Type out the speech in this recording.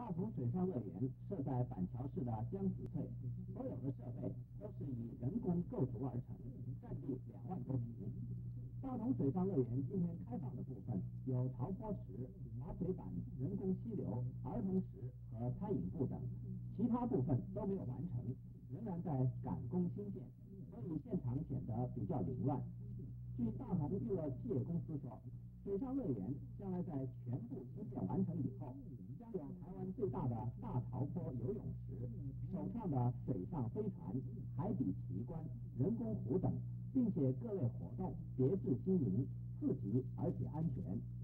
大同水上乐园设在板桥市的江子翠，所有的设备都是以人工构筑而成，占地2万多平。大同水上乐园今天开放的部分有潮坡池、滑水板、人工溪流、儿童池和餐饮部等，其他部分都没有完成，仍然在赶工兴建，所以现场显得比较凌乱。据大同娱乐企业公司说，水上乐园将来在全部兴建完成以后，将有台湾最大的大潮坡游泳池、首创的水上飞船、海底奇观、人工湖等，并且各类活动别致新颖、刺激而且安全。